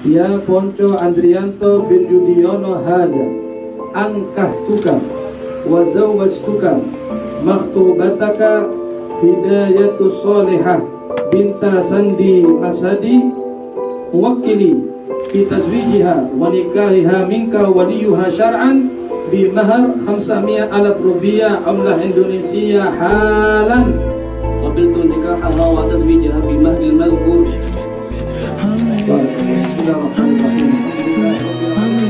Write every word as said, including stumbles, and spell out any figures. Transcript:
Ya Ponco Andrianto bin Yudiono hada angkahtuka wa zawwajtuka makhtubataka Hidayatu Solihah binta Sandi Masadi muwakkili fi tazwijiha wa nikahiha minka waliyuha syar'an bi mahar khamsami'a alaf rupiah amlah Indonesia halan qabiltu nikahaha wa tazwijaha bi mahril madhkur. Bismillahirrahmanirrahim.